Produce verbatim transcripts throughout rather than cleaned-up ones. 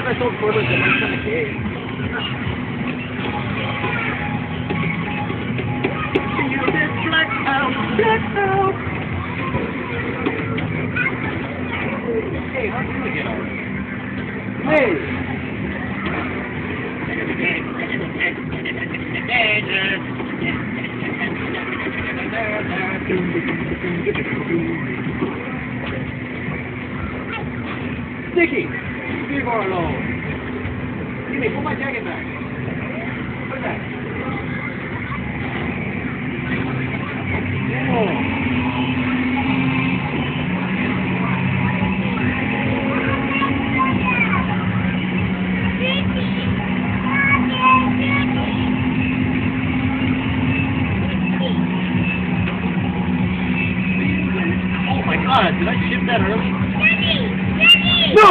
I told Corbin that I'm kind of gay. You did Black Out, Black Out. Hey, how'd you get over? Hey. Sticky, leave her alone. Give me, put my jacket back. Put it back. Oh. Oh my God, did I ship that early? No!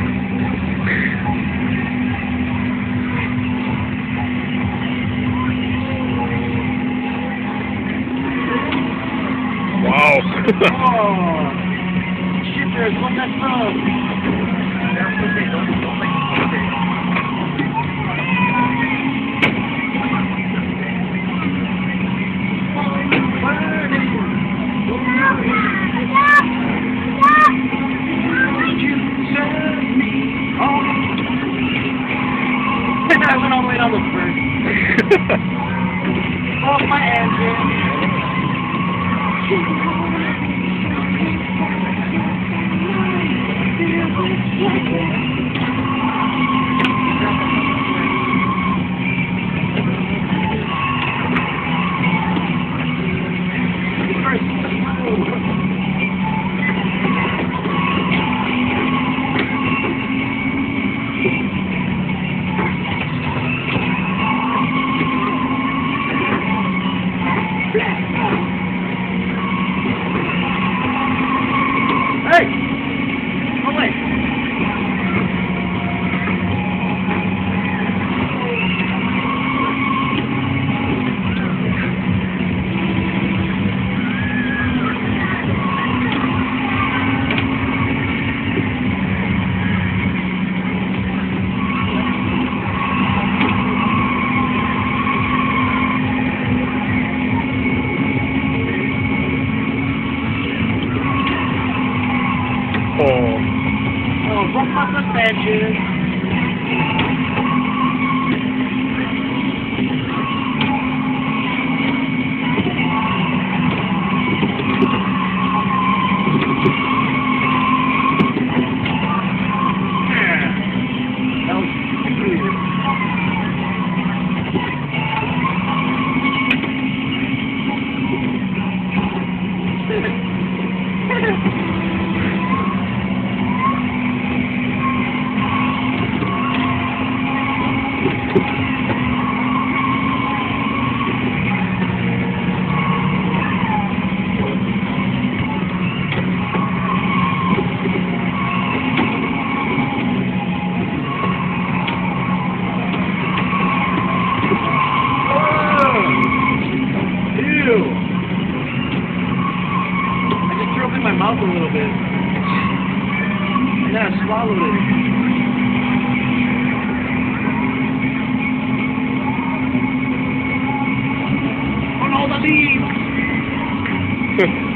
Wow. Oh, shippers, what that from? That's what they don't, don't make mistakes. I went all the way down the first. Off my engine. Hey! No way! Oh. Oh, broke my suspension. Yeah. That was weird. My mouth a little bit. And then I swallowed it. Oh no, the leaves!